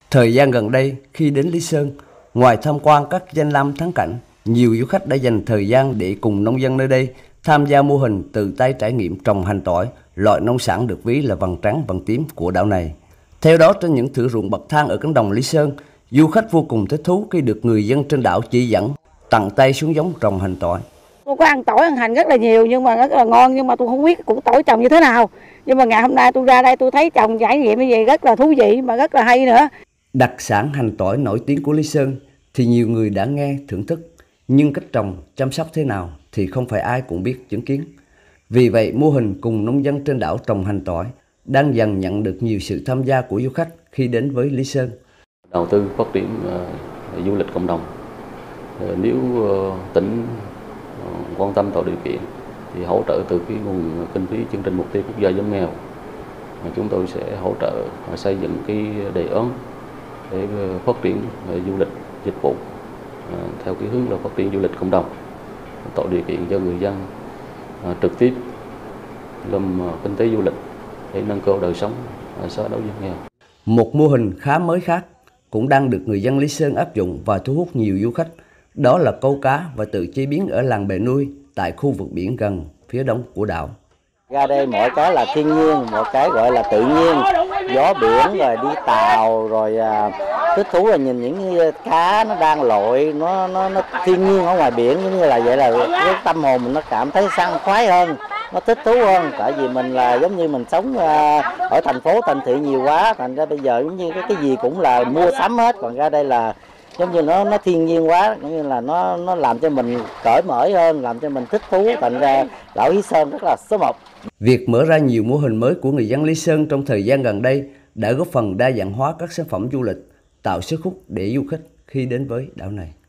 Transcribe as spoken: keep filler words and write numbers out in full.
Thời gian gần đây, khi đến Lý Sơn, ngoài tham quan các danh lam thắng cảnh, nhiều du khách đã dành thời gian để cùng nông dân nơi đây tham gia mô hình tự tay trải nghiệm trồng hành tỏi, loại nông sản được ví là vàng trắng vàng tím của đảo này. Theo đó, trên những thửa ruộng bậc thang ở cánh đồng Lý Sơn, du khách vô cùng thích thú khi được người dân trên đảo chỉ dẫn tận tay xuống giống trồng hành tỏi. Tôi có ăn tỏi, ăn hành rất là nhiều nhưng mà rất là ngon, nhưng mà tôi không biết củ tỏi trồng như thế nào. Nhưng mà ngày hôm nay tôi ra đây tôi thấy trồng trải nghiệm như vậy rất là thú vị mà rất là hay nữa. Đặc sản hành tỏi nổi tiếng của Lý Sơn thì nhiều người đã nghe thưởng thức, nhưng cách trồng, chăm sóc thế nào thì không phải ai cũng biết chứng kiến. Vì vậy, mô hình cùng nông dân trên đảo trồng hành tỏi đang dần nhận được nhiều sự tham gia của du khách khi đến với Lý Sơn. Đầu tư phát triển uh, du lịch cộng đồng. Uh, nếu uh, tỉnh uh, quan tâm tạo điều kiện thì hỗ trợ từ cái nguồn kinh phí chương trình mục tiêu quốc gia giảm nghèo, mà chúng tôi sẽ hỗ trợ uh, xây dựng cái đề án để uh, phát triển uh, du lịch dịch vụ uh, theo cái hướng là phát triển du lịch cộng đồng, tạo điều kiện cho người dân uh, trực tiếp làm uh, kinh tế du lịch để nâng cao đời sống uh, xóa đói giảm nghèo. Một mô hình khá mới khác cũng đang được người dân Lý Sơn áp dụng và thu hút nhiều du khách, đó là câu cá và tự chế biến ở làng bè nuôi tại khu vực biển gần phía đông của đảo. Ra đây mọi cái là thiên nhiên, mọi cái gọi là tự nhiên, gió biển rồi đi tàu rồi à, thích thú là nhìn những cá nó đang lội, nó nó nó thiên nhiên ở ngoài biển, giống như là vậy là cái tâm hồn mình nó cảm thấy sảng khoái hơn, nó thích thú hơn. Tại vì mình là giống như mình sống à, ở thành phố thành thị nhiều quá, thành ra bây giờ giống như cái, cái gì cũng là mua sắm hết, còn ra đây là giống như nó nó thiên nhiên quá, giống như là nó nó làm cho mình cởi mở hơn, làm cho mình thích thú, thành ra đảo Lý Sơn rất là số một. Việc mở ra nhiều mô hình mới của người dân Lý Sơn trong thời gian gần đây đã góp phần đa dạng hóa các sản phẩm du lịch, tạo sức hút để du khách khi đến với đảo này.